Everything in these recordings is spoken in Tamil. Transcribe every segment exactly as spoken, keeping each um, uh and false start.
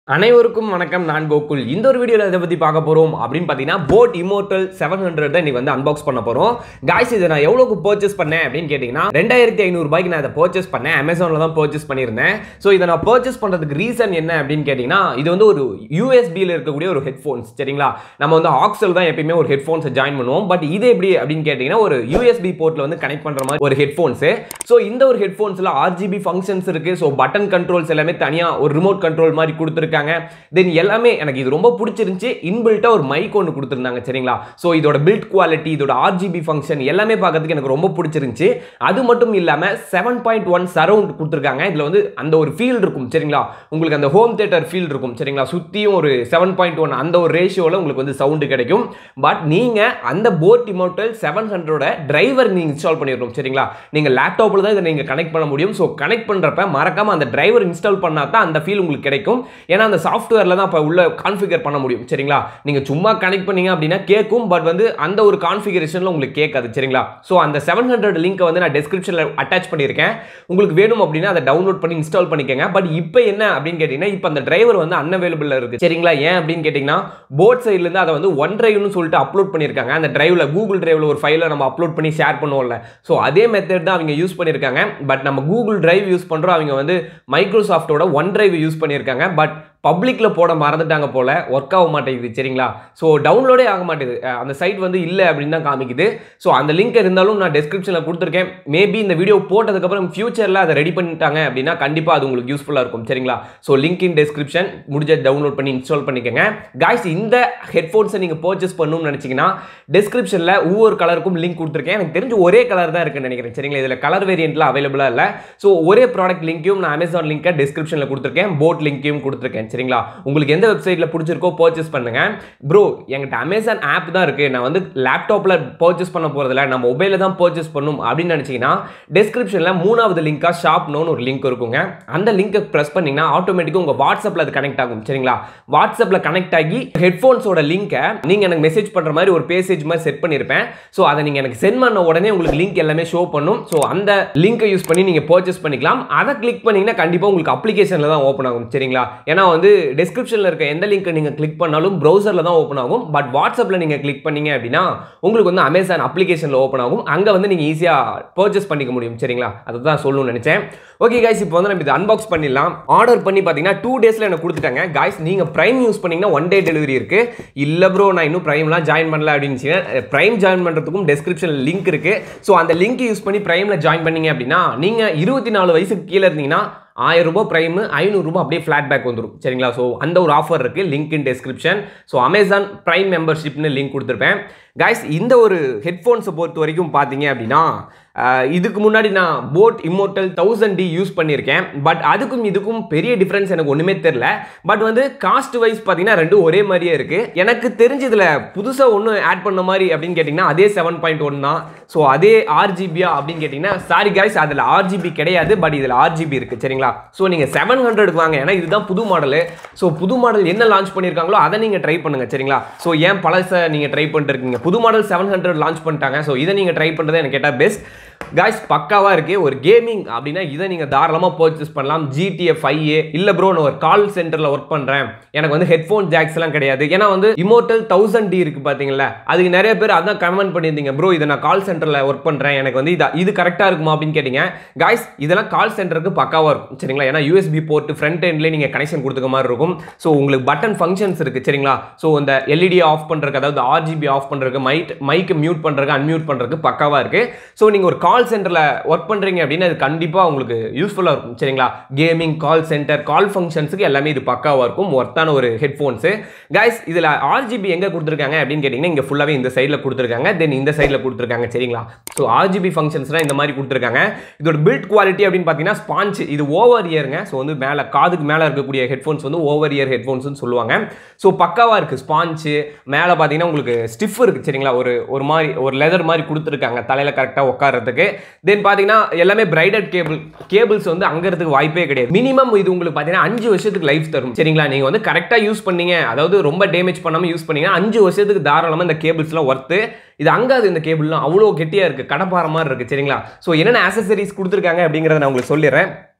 அனைவருக்கும் வணக்கம். நான் கோகுல். இந்த ஒரு வீடியோல எதை பத்தி பார்க்க போறோம் அப்படின்னு பார்த்தீங்கன்னா போட் இம்மோர்டல் செவன் ஹண்ட்ரட் தான் நீ வந்து அன்பாக்ஸ் பண்ண போறோம். காய்ஸ் இதை நான் எவ்வளவுக்கு பர்ச்சேஸ் பண்ணேன் அப்படின்னு கேட்டீங்கன்னா ரெண்டாயிரத்தி ஐநூறு ரூபாய்க்கு நான் இதை பர்ச்சேஸ் பண்ணேன். அமேசான்ல தான் பர்ச்சேஸ் பண்ணியிருந்தேன். ஸோ இதை நான் பர்ச்சேஸ் பண்றதுக்கு ரீசன் என்ன அப்படின்னு கேட்டீங்கன்னா இது வந்து ஒரு யூஎஸ்பியில் இருக்கக்கூடிய ஒரு ஹெட்ஃபோன்ஸ். சரிங்களா, நம்ம வந்து ஆக்சல் தான் எப்பயுமே ஒரு ஹெட்ஃபோன்ஸை ஜாயின் பண்ணுவோம். பட் இது எப்படி அப்படின்னு கேட்டீங்கன்னா ஒரு யூஎஸ்பி போர்ட்ல வந்து கனெக்ட் பண்ற மாதிரி ஒரு ஹெட்ஃபோன்ஸ். ஸோ இந்த ஒரு ஹெட்ஃபோன்ஸ்ல ஆர்ஜிபி ஃபங்க்ஷன்ஸ் இருக்கு. ஸோ பட்டன் கண்ட்ரோல்ஸ் எல்லாமே தனியா ஒரு ரிமோட் கண்ட்ரோல் மாதிரி கொடுத்துருக்காங்க. தென் எல்லாமே எனக்கு இது ரொம்ப பிடிச்சிருந்துச்சு. இன்பில்ட்டா ஒரு மைக் ஒன்று கொடுத்துருந்தாங்க. சரிங்களா, ஸோ இதோட பில்ட் குவாலிட்டி, இதோட ஆர்ஜிபி ஃபங்க்ஷன் எல்லாமே பார்க்கறதுக்கு எனக்கு ரொம்ப பிடிச்சிருந்துச்சு. அது மட்டும் இல்லாம செவன் பாயிண்ட் ஒன் சரவுண்ட் கொடுத்துருக்காங்க. இதுல வந்து அந்த ஒரு ஃபீல் இருக்கும். சரிங்களா, உங்களுக்கு அந்த ஹோம் தியேட்டர் ஃபீல் இருக்கும். சரிங்களா, சுத்தியும் ஒரு செவன் பாயிண்ட் ஒன் அந்த ஒரு ரேஷியோல உங்களுக்கு வந்து சவுண்ட் கிடைக்கும். பட் நீங்க அந்த boAt immortal seven hundred driver நீங்க இன்ஸ்டால் பண்ணிடணும். சரிங்களா, நீங்க லேப்டாப்ல தான் இதை நீங்க கனெக்ட் பண்ண முடியும். ஸோ கனெக்ட் பண்றப்ப மறக்காம அந்த டிரைவர் இன்ஸ்டால் பண்ணா தான் அந்த ஃபீல் உங்களுக்கு கிடைக்கும். ஏன்னா அந்த சாஃப்ட்வேர்ல தான் இப்ப உள்ள கான்ஃபிகர் பண்ண முடியும். சரிங்களா, நீங்க சும்மா கனெக்ட் பண்ணீங்க அப்படின்னா கேட்கும். பட் வந்து அந்த ஒரு கான்ஃபிகரேஷன்ல உங்களுக்கு கேட்காது. சரிங்களா, ஸோ அந்த செவன் ஹண்ட்ரட் லிங்க் வந்து நான் டிஸ்கிரிப்ஷன்ல அட்டாச் பண்ணியிருக்கேன். உங்களுக்கு வேணும் அப்படின்னா அதை டவுன்லோட் பண்ணி இன்ஸ்டால் பண்ணிக்கங்க. பட் இப்போ என்ன அப்படின்னு கேட்டீங்கன்னா இப்போ அந்த டிரைவர் வந்து அன்அவைலபிள் இருக்கு. சரிங்களா, ஏன் அப்படின்னு கேட்டீங்கன்னா போட் சைட்ல இருந்து அதை வந்து ஒன் டிரைவ்னு சொல்லிட்டு அப்லோட் பண்ணியிருக்காங்க. அந்த டிரைவ்ல கூகுள் டிரைவ்ல ஒரு ஃபைலை நம்ம அப்லோட் பண்ணி ஷேர் பண்ணுவோம்ல, ஸோ அதே மெத்தட் தான் அவங்க யூஸ் பண்ணியிருக்காங்க. பட் நம்ம கூகுள் டிரைவ் யூஸ் பண்றோம், அவங்க வந்து மைக்ரோசாஃப்டோட ஒன் டிரைவ் யூஸ் பண்ணியிருக்காங்க. பட் பப்ளிக்ல போட மறந்துட்டாங்க போல, ஒர்க் ஆக மாட்டேங்குது. சரிங்களா, ஸோ டவுன்லோடே ஆக மாட்டேங்குது. அந்த சைட் வந்து இல்லை அப்படின்னு தான் காமிக்குது. ஸோ அந்த லிங்க் இருந்தாலும் நான் டிஸ்கிரிப்ஷனில் கொடுத்துருக்கேன். மேபி இந்த வீடியோ போட்டதுக்கப்புறம் ஃபியூச்சரில் அதை ரெடி பண்ணிட்டாங்க அப்படின்னா கண்டிப்பாக அது உங்களுக்கு யூஸ்ஃபுல்லாக இருக்கும். சரிங்களா, ஸோ லிங்க் இன் டிஸ்கிரிப்ஷன், முடிஞ்ச டவுன்லோட் பண்ணி இன்ஸ்டால் பண்ணிக்கோங்க. காய்ஸ் இந்த ஹெட்ஃபோன்ஸை நீங்கள் பர்ச்சேஸ் பண்ணணும்னு நினச்சிங்கன்னா டிஸ்கிரிப்ஷனில் ஒவ்வொரு கலருக்கும் லிங்க் கொடுத்துருக்கேன். எனக்கு தெரிஞ்சு ஒரே கலர் தான் இருக்குன்னு நினைக்கிறேன். சரிங்களா, இதில் கலர் வேரியன்ட்லாம் அவைலபிளாக இல்லை. ஸோ ஒரே ப்ராடக்ட் லிங்க்கையும் நான் அமேசான் லிங்கை டிஸ்கிரிப்ஷனில் கொடுத்துருக்கேன், போட் லிங்க்கையும் கொடுத்துருக்கேன். சரிங்களா, உங்களுக்கு எந்த வெப்சைட்ல பிடிச்சிருக்கோ பர்ச்சேஸ் பண்ணுங்க. ப்ரோ என்கிட்ட அமேசான் ஆப் தான் இருக்கு, நான் வந்து லேப்டாப்ல பர்ச்சேஸ் பண்ண போறதில்ல, நான் மொபைல்ல தான் பர்ச்சேஸ் பண்ணும் அப்படின்னு நினைச்சீங்கன்னா டிஸ்கிரிப்ஷன்ல மூணாவது லிங்கா ஷாப் நோன்னு ஒரு லிங்க் இருக்குங்க. அந்த லிங்கை பிரஸ் பண்ணீங்கன்னா ஆட்டோமேட்டிக்கா உங்க வாட்ஸ்அப்ல அது கனெக்ட் ஆகும். சரிங்களா, வாட்ஸ்அப்ல கனெக்ட் ஆகி ஹெட்ஃபோன்ஸோட லிங்கை நீங்க எனக்கு மெசேஜ் பண்ற மாதிரி ஒரு பேசேஜ் மாதிரி செட் பண்ணிருப்பேன். ஸோ அதை நீங்க எனக்கு சென்ட் பண்ண உடனே உங்களுக்கு லிங்க் எல்லாமே ஷோ பண்ணும். ஸோ அந்த லிங்கை யூஸ் பண்ணி நீங்க பர்ச்சேஸ் பண்ணிக்கலாம். அதை கிளிக் பண்ணீங்கன்னா கண்டிப்பா உங்களுக்கு அப்ளிகேஷன்ல தான் ஓப்பன் ஆகும். சரிங்களா, ஏன்னா வந்து டிஸ்கிரிப்ஷன்ல இருக்க எந்த லிங்க் நீங்க கிளிக் பண்ணாலும் பிரவுசர்ல தான் ஓபன் ஆகும். பட் வாட்ஸ்அப்ல நீங்க கிளிக் பண்ணீங்க அப்படின்னா உங்களுக்கு வந்து அமேசான் அப்ளிகேஷன்ல ஓபன் ஆகும். அங்க வந்து நீங்க ஈஸியா பர்ச்சேஸ் பண்ணிக்க முடியும். சரிங்களா, அதுதான் சொல்லணும்னு நினைச்சேன். ஓகே गाइस, இப்போ வந்து நம்ம இத அன்பாக்ஸ் பண்ணிடலாம். ஆர்டர் பண்ணி பாத்தீங்கன்னா டூ டேஸ்ல எனக்கு கொடுத்துட்டாங்க. गाइस நீங்க பிரைம் யூஸ் பண்ணீங்கன்னா ஒன் டே டெலிவரி இருக்கு. இல்ல ப்ரோ நான் இன்னும் பிரைம்லாம் ஜாயின் பண்ணல அப்படின்னு பிரைம் ஜாயின் பண்றதுக்கும் டிஸ்கிரிப்ஷன்ல லிங்க் இருக்கு. சோ அந்த லிங்க் யூஸ் பண்ணி பிரைம்ல ஜாயின் பண்ணீங்க அப்படின்னா நீங்க இருபத்தி நாலு வயசுக்கு கீழ இருந்தீங்கன்னா ஆயிரம் ரூபாய் பிரைம், ஐநூறு ரூபாய் அப்படியே ஃபிளாட் பேக் வந்துடும். சரிங்களா, ஸோ அந்த ஒரு ஆஃபர் இருக்கு. Link in description. So Amazon prime மெம்பர்ஷிப்னு லிங்க் கொடுத்துருப்பேன். காய்ஸ் இந்த ஒரு ஹெட்ஃபோன்ஸை பொறுத்த வரைக்கும் பார்த்தீங்க அப்படின்னா இதுக்கு முன்னாடி நான் boAt immortal thousand D use பண்ணியிருக்கேன். பட் அதுக்கும் இதுக்கும் பெரிய டிஃப்ரென்ஸ் எனக்கு ஒன்றுமே தெரியல. பட் வந்து காஸ்ட் வைஸ் பார்த்தீங்கன்னா ரெண்டும் ஒரே மாதிரியே இருக்கு. எனக்கு தெரிஞ்சதுல புதுசாக ஒன்று ஆட் பண்ண மாதிரி அப்படின்னு கேட்டிங்கன்னா அதே செவன் பாயிண்ட் ஒன் தான். ஸோ அதே ஆர்ஜிபியா அப்படின்னு கேட்டிங்கன்னா சாரி காய்ஸ், அதில் ஆர்ஜிபி கிடையாது. பட் இதில் ஆர்ஜிபி இருக்கு. சரிங்களா, ஸோ நீங்கள் செவன் ஹண்ட்ரடுக்கு வாங்க, ஏன்னா இதுதான் புது மாடலு. ஸோ புது மாடல் என்ன லான்ச் பண்ணியிருக்காங்களோ அதை நீங்கள் ட்ரை பண்ணுங்க. சரிங்களா, ஸோ ஏன் பழசை நீங்கள் ட்ரை பண்ணிட்டு இருக்கீங்க? புது மாடல் செவன் ஹண்ட்ரட் லான்ச் பண்ணிட்டாங்க. ஸோ இதை நீங்கள் ட்ரை பண்ணுறது எனக்கு கேட்டால் பெஸ்ட். காய்ஸ் பக்காவா இருக்கு. ஒரு கேமிங் அப்படின்னா இதை நீங்க தாராளமா பர்ச்சேஸ் பண்ணலாம். ஜிடிஏ ஃபைவ் ஏ இல்ல ப்ரோ நான் ஒரு கால் சென்டர்ல ஒர்க் பண்றேன், எனக்கு வந்து ஹெட்ஃபோன் ஜாக்ஸ் எல்லாம் கிடையாது. ஏன்னா வந்து இம்மோர்டல் தௌசண்ட் டி இருக்கு பாத்தீங்களா, அதுக்கு நிறைய பேர் அதான் கமெண்ட் பண்ணியிருந்தீங்க, ப்ரோ இதை நான் கால் சென்டர்ல ஒர்க் பண்றேன், எனக்கு வந்து இது இது கரெக்டா இருக்குமா அப்படின்னு கேட்டீங்க. காய்ஸ் இதெல்லாம் கால் சென்டருக்கு பக்காவா இருக்கும். சரிங்களா, ஏன்னா யூஎஸ்பி போர்ட் ஃப்ரண்ட் எண்ட்லேயே நீங்க கனெக்ஷன் கொடுத்துக்க மாதிரி இருக்கும். ஸோ உங்களுக்கு பட்டன் ஃபங்க்ஷன்ஸ் இருக்கு. சரிங்களா, ஸோ இந்த எல்இடி ஆஃப் பண்றதுக்கு, அதாவது ஆர்ஜிபி ஆஃப் பண்றதுக்கு, மைக் மைக் மியூட் பண்றதுக்கு, அன்மியூட் பண்றதுக்கு பக்காவா இருக்கு. ஸோ நீங்க ஒரு கால் சென்டர்ல ஒர்க் பண்றீங்க அப்படின்னா அது கண்டிப்பா உங்களுக்கு யூஸ்ஃபுல்லா இருக்கும். சரிங்களா, கேமிங், கால் சென்டர், கால் ஃபங்க்ஷன்ஸ்க்கு எல்லாமே இது பக்காவா இருக்கும். ஒர்த்தான ஒரு ஹெட்ஃபோன்ஸ். गाइस இதுல ஆர்ஜிபி எங்க கொடுத்திருக்காங்க அப்படின்னு கேட்டீங்கன்னா இங்க ஃபுல்லாவே இந்த சைடுல கொடுத்திருக்காங்க. தென் இந்த சைடுல கொடுத்திருக்காங்க. சரிங்களா, சோ ஆர்ஜிபி ஃபங்க்ஷன்ஸ்லாம் இந்த மாதிரி கொடுத்திருக்காங்க. இதோட பில்ட் குவாலிட்டி அப்படின்னு பாத்தீங்கன்னா ஸ்பாஞ்ச், இது ஓவர் இயர்ங்க. சோ வந்து மேல காதுக்கு மேல இருக்கக்கூடிய ஹெட்ஃபோன்ஸ் வந்து ஓவர் இயர் ஹெட்ஃபோன்ஸ்னு சொல்லுவாங்க. சோ பக்காவா இருக்கு. ஸ்பாஞ்ச் மேல பாத்தீங்கன்னா உங்களுக்கு ஸ்டிஃப் இருக்கு. சரிங்களா, ஒரு ஒரு மாதிரி ஒரு லெதர் மாதிரி கொடுத்திருக்காங்க தலையில கரெக்டா உட்கார்றதுக்கு. தென் பாத்தீங்கன்னா எல்லாமே பிரைடட் கேபிள் கேபிள்ஸ் வந்து அங்கறதுக்கு வாய்ப்பே கிடையாது. மினிமம் இது உங்களுக்கு பாத்தீங்கன்னா அஞ்சு வருஷத்துக்கு லைஃப் தரும். சரிங்களா, நீங்க வந்து கரெக்டா யூஸ் பண்ணீங்க, அதாவது ரொம்ப டேமேஜ் பண்ணாம யூஸ் பண்ணீங்கன்னா அஞ்சு வருஷத்துக்கு தாராளமா இந்த கேபிள்ஸ்லாம் ஒர்த்து. இது அங்காது இந்த கேபிள்லாம் அவ்வளோ கெட்டியா இருக்கு, கடப்பாற மாதிரி இருக்கு. சரிங்களா, ஸோ என்னென்ன ஆக்சசரிஸ் கொடுத்துருக்காங்க அப்படிங்கிறத நான் உங்களுக்கு சொல்லிடுறேன்.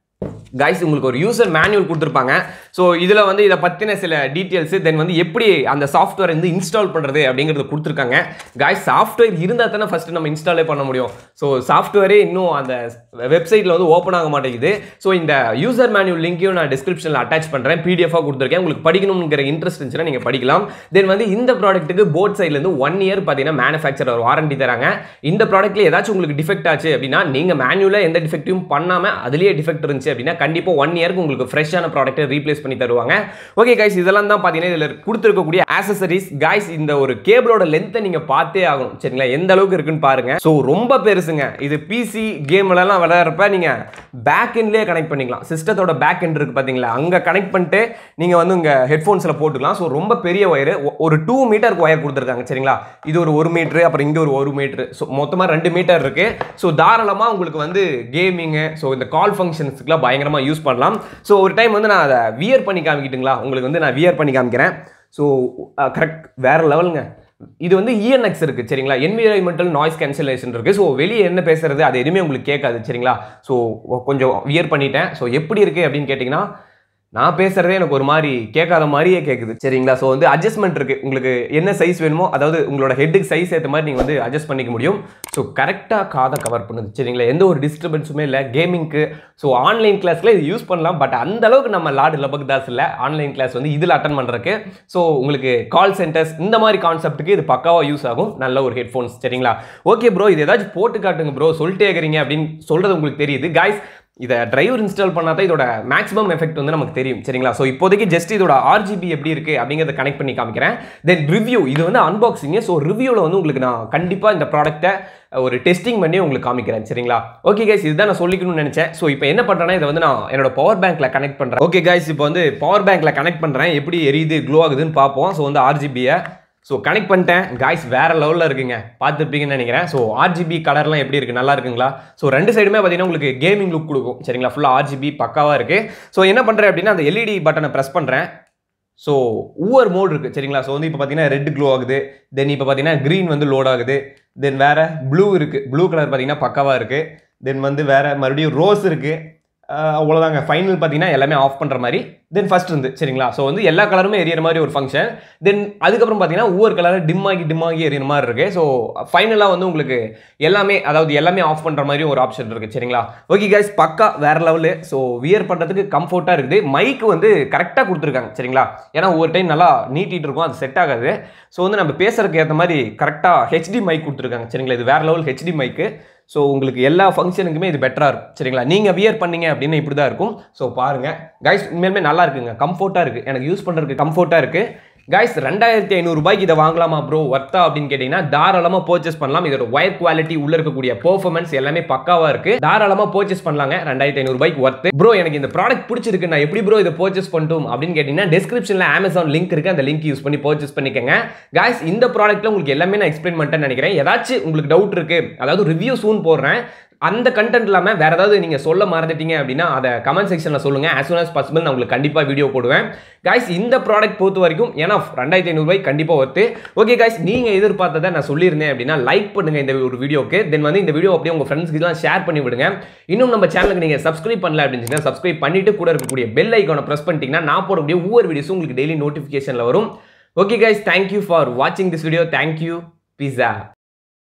கைஸ் உங்களுக்கு ஒரு யூசர் மேனுவல் கொடுத்துருப்பாங்க. ஸோ இதில் வந்து இதை பற்றின சில டீட்டெயில்ஸு தென் வந்து எப்படி அந்த சாஃப்ட்வேர் வந்து இன்ஸ்டால் பண்ணுறது அப்படிங்கிறது கொடுத்துருக்காங்க. கைஸ் சாஃப்ட்வேர் இருந்தால் தானே ஃபஸ்ட்டு நம்ம இன்ஸ்டாலே பண்ண முடியும். ஸோ சாஃப்ட்வேரே இன்னும் அந்த வெப்சைட்டில் வந்து ஓப்பன் ஆக மாட்டேங்குது. ஸோ இந்த யூசர் மேனுவல் லிங்க்கையும் நான் டிஸ்கிரிப்ஷனில் அட்டாச் பண்ணுறேன், பிடிஎஃபாக கொடுத்துருக்கேன். உங்களுக்கு படிக்கணுங்கிற இன்ட்ரெஸ்ட் இருந்துச்சுன்னா நீங்கள் படிக்கலாம். தென் வந்து இந்த ப்ராடக்ட்டுக்கு போட் சைட்லேருந்து ஒன் இயர் பார்த்தீங்கன்னா மேனுஃபேக்சரர் வாரண்டி தராங்க. இந்த ப்ராடக்ட்டில் ஏதாச்சும் உங்களுக்கு டிஃபெக்ட் ஆச்சு அப்படின்னா நீங்கள் மேனுவலாக எந்த டிஃபெக்ட்டும் பண்ணாமல் அதுலேயே டிஃபெக்ட் இருந்துச்சு அப்படின்னா கண்டிப்பாக ஒன் இயருக்கு உங்களுக்கு ஃப்ரெஷ்ஷான ப்ராடக்ட்டை ரீப்ளேஸ் பண்ணி தருவாங்க. ஓகே கைஸ், இதெல்லாம் தான் பார்த்தீங்கன்னா இதில் கொடுத்துருக்கக்கூடிய ஆக்சசரிஸ். கைஸ் இந்த ஒரு கேபிளோட லென்த்தை நீங்கள் பார்த்தே ஆகணும் சரிங்களா, எந்த அளவுக்கு இருக்குன்னு பாருங்க. ஸோ ரொம்ப பெருசுங்க. இது பிசி கேம்லலாம் விளையாடுறப்ப நீங்கள் பேக் எண்ட்லேயே கனெக்ட் பண்ணிக்கலாம். சிஸ்டத்தோட பேக் எண்ட் இருக்குது பார்த்தீங்களா, அங்கே கனெக்ட் பண்ணிட்டு நீங்கள் வந்து உங்கள் ஹெட்ஃபோன்ஸில் போட்டுக்கலாம். ஸோ ரொம்ப பெரிய ஒயர், ஒரு டூ மீட்டருக்கு ஒயர் கொடுத்துருக்காங்க சரிங்களா. இது ஒரு ஒரு மீட்ரு, அப்புறம் இங்கே ஒரு ஒரு மீட்ரு, ஸோ மொத்தமாக ரெண்டு மீட்டர் இருக்குது. ஸோ தாராளமாக உங்களுக்கு வந்து கேமிங்கு, ஸோ இந்த கால் ஃபங்க்ஷன்ஸுக்குலாம் பயங்கரமாக யூஸ் பண்ணலாம். ஸோ ஒரு டைம் வந்து நான் அதை வியர் பண்ணி காமிக்கிட்டுங்களா, உங்களுக்கு வந்து நான் வியர் பண்ணி காமிக்கிறேன். ஸோ கரெக்ட் வேறு லெவலுங்க. இது வந்து இஎன்எக்ஸ் இருக்குது சரிங்களா, என்விரான்மெண்டல் நாய்ஸ் கேன்சலேஷன் இருக்குது. ஸோ வெளியே என்ன பேசுறது அது எதுவுமே உங்களுக்கு கேட்காது சரிங்களா. ஸோ கொஞ்சம் வியர் பண்ணிட்டேன். ஸோ எப்படி இருக்குது அப்படின்னு கேட்டிங்கன்னா, நான் பேசுகிறதே எனக்கு ஒரு மாதிரி கேட்காத மாதிரியே கேட்குது சரிங்களா. ஸோ வந்து அட்ஜஸ்ட்மெண்ட் இருக்குது, உங்களுக்கு என்ன சைஸ் வேணுமோ, அதாவது உங்களோட ஹெட்டுக்கு சைஸ் ஏற்ற மாதிரி நீங்கள் வந்து அட்ஜஸ்ட் பண்ணிக்க முடியும். ஸோ கரெக்டாக காதை கவர் பண்ணுது சரிங்களா, எந்த ஒரு டிஸ்டர்பன்ஸுமே இல்லை கேமிங்க்கு. ஸோ ஆன்லைன் கிளாஸில் இது யூஸ் பண்ணலாம், பட் அந்த அளவுக்கு நம்ம லாடு லபக்தாஸ் இல்லை ஆன்லைன் கிளாஸ் வந்து இதில் அட்டன் பண்ணுறதுக்கு. ஸோ உங்களுக்கு கால் சென்டர்ஸ் இந்த மாதிரி கான்செப்ட்டுக்கு இது பக்காவாக யூஸ் ஆகும். நல்ல ஒரு ஹெட்ஃபோன்ஸ் சரிங்களா. ஓகே ப்ரோ, இது ஏதாச்சும் போட்டு காட்டுங்க ப்ரோ, சொல்லிட்டே இருக்கிறீங்க அப்படின்னு சொல்கிறது உங்களுக்கு தெரியுது. கைஸ் இதை டிரைவர் இன்ஸ்டால் பண்ணால் தான் இதோட மேக்ஸிமம் எஃபெக்ட் வந்து நமக்கு தெரியும் சரிங்களா. ஸோ இப்போதைக்கு ஜஸ்ட் இதோட ஆர்ஜிபி எப்படி இருக்குது அப்படிங்கிறத கனெக்ட் பண்ணி காமிக்கிறேன். தென் ரிவ்யூ, இது வந்து அன்பாக்சிங். ஸோ ரிவ்யூவில் வந்து உங்களுக்கு நான் கண்டிப்பாக இந்த ப்ராடக்ட்டை ஒரு டெஸ்டிங் பண்ணி உங்களுக்கு காமிக்கிறேன் சரிங்களா. ஓகே கைஸ், இதுதான் நான் சொல்லிக்கணும்னு நினச்சேன். ஸோ இப்போ என்ன பண்ணுறேன்னா, இதை வந்து நான் என்னோட பவர் பேங்க்கில் கனெக்ட் பண்ணுறேன். ஓகே கைஸ், இப்போ வந்து பவர் பேங்க்கில் கனெக்ட் பண்ணுறேன், எப்படி எரியுது க்ளோ ஆகுதுன்னு பார்ப்போம். ஸோ வந்து ஆர்ஜிபியை ஸோ கனெக்ட் பண்ணிட்டேன். காய்ஸ் வேறு லெவலில் இருக்குங்க, பார்த்துருப்பீங்கன்னு நினைக்கிறேன். ஸோ ஆர்ஜிபி கலர்லாம் எப்படி இருக்குது, நல்லா இருக்குங்களா. ஸோ ரெண்டு சைடுமே பார்த்தீங்கன்னா உங்களுக்கு கேமிங் லுக் கொடுக்கும் சரிங்களா. ஃபுல்லாக ஆர்ஜிபி பக்காவாக இருக்குது. ஸோ என்ன பண்ணுறேன் அப்படின்னா, அந்த எல்இடி பட்டனை ப்ரெஸ் பண்ணுறேன். ஸோ ஒவ்வொரு மோட் இருக்குது சரிங்களா. ஸோ வந்து இப்போ பார்த்தீங்கன்னா ரெட் க்ளோ ஆகுது. தென் இப்போ பார்த்தீங்கன்னா க்ரீன் வந்து லோட் ஆகுது. தென் வேறு ப்ளூ இருக்குது, ப்ளூ கலர் பார்த்தீங்கன்னா பக்காவாக இருக்குது. தென் வந்து வேறு மறுபடியும் ரோஸ் இருக்குது. அவ்வளோதாங்க. ஃபைனல் பார்த்தீங்கன்னா எல்லாமே ஆஃப் பண்ணுற மாதிரி. தென் ஃபர்ஸ்ட் இருந்து சரிங்களா. ஸோ வந்து எல்லா கலருமே எரியற மாதிரி ஒரு ஃபங்க்ஷன். தென் அதுக்கப்புறம் பார்த்தீங்கன்னா ஒவ்வொரு கலரும் டிம் ஆகி டிம் ஆகி எரியற மாதிரி இருக்குது. ஸோ ஃபைனலாக வந்து உங்களுக்கு எல்லாமே, அதாவது எல்லாமே ஆஃப் பண்ணுற மாதிரி ஒரு ஆப்ஷன் இருக்குது சரிங்களா. ஓகே கைஸ், பக்கா வேறு லெவலு. ஸோ வியர் பண்ணுறதுக்கு கம்ஃபர்ட்டாக இருக்குது. மைக்கு வந்து கரெக்டாக கொடுத்துருக்காங்க சரிங்களா. ஏன்னா ஒவ்வொரு டைம் நல்லா நீட்டிகிட்டு இருக்கும், அது செட் ஆகாது. ஸோ வந்து நம்ம பேசுறதுக்கு ஏற்ற மாதிரி கரெக்டாக ஹெச்டி மைக் கொடுத்துருக்காங்க சரிங்களா. இது வேறு லெவல் ஹெச்டி மைக்கு. ஸோ உங்களுக்கு எல்லா ஃபங்க்ஷனுக்குமே இது பெட்டராக இருக்கும் சரிங்களா. நீங்கள் வியர் பண்ணீங்க அப்படின்னு இப்படி தான் இருக்கும். ஸோ பாருங்கள் கைஸ், உண்மையுமே நல்லா இருக்குங்க, கம்ஃபர்ட்டாக இருக்குது, எனக்கு யூஸ் பண்ணுறதுக்கு கம்ஃபர்ட்டாக இருக்குது. கைஸ் ரெண்டாயிரத்தி ஐநூறு ரூபாய்க்கு இதை வாங்கலாமா ப்ரோ, வர்த்தா அப்படின்னு கேட்டிங்கன்னா தாராளமாக பர்ச்சேஸ் பண்ணலாம். இதோட ஒயர் குவாலிட்டி, உள்ள இருக்கக்கூடிய பெர்ஃபார்மன்ஸ் எல்லாமே பக்காவாக இருக்குது. தாராளமாக பர்ச்சேஸ் பண்ணலாங்க, ரெண்டாயிரத்தி ஐநூறு ரூபாய்க்கு ஒர்த்து. ப்ரோ எனக்கு இந்த ப்ராடக்ட் பிடிச்சிருக்கு, நான் எப்படி ப்ரோ இதை பர்ச்சேஸ் பண்ணிட்டோம் அப்படின்னு கேட்டிங்கன்னா, டிஸ்கிரிப்ஷனில் அமேசான் லிங்க் இருக்குது, அந்த லிங்க் யூஸ் பண்ணி பர்ச்சேஸ் பண்ணிக்கங்க. கைஸ் இந்த ப்ராடக்ட்டில் உங்களுக்கு எல்லாமே நான் எக்ஸ்பிளைன் பண்ணிட்டேன்னு நினைக்கிறேன். ஏதாச்சும் உங்களுக்கு டவுட் இருக்குது, அதாவது ரிவ்யூ சூன் போடுறேன், அந்த கண்டென்ட் இல்லாமல் வேறு ஏதாவது நீங்கள் சொல்ல மறந்துட்டீங்க அப்படின்னா அதை கமெண்ட் செக்ஷனில் சொல்லுங்கள். ஆஸ் சூன் ஆஸ் பாசிபிள் நான் உங்களுக்கு கண்டிப்பாக வீடியோ போடுவேன். கைஸ் இந்த ப்ராடக்ட் பொறுத்த வரைக்கும் ஏன்னா ரெண்டாயிரத்தி ஐநூறுபாய்க்கு கண்டிப்பாக ஒர்த்து. ஓகே கைஸ், நீங்கள் எதிர்பார்த்ததை நான் சொல்லியிருந்தேன் அப்படின்னா லைக் பண்ணுங்கள் இந்த ஒரு வீடியோக்கு. தென் வந்து இந்த வீடியோ அப்படியே உங்கள் ஃப்ரெண்ட்ஸ்க்குலாம் ஷேர் பண்ணி விடுங்க. இன்னும் நம்ம சேனலுக்கு நீங்கள் சப்ஸ்கிரைப் பண்ணல அப்படின்னு சப்ஸ்கிரைப் பண்ணிட்டு கூட இருக்கக்கூடிய பெல் ஐக்கானை ப்ரெஸ் பண்ணிட்டீங்கன்னா நான் போடக்கூடிய ஒவ்வொரு வீடியோஸும் உங்களுக்கு டெய்லி நோட்டிஃபிகேஷனில் வரும். ஓகே கைஸ், தேங்க்யூ ஃபார் வாட்சிங் திஸ் வீடியோ. Thank you, pizza.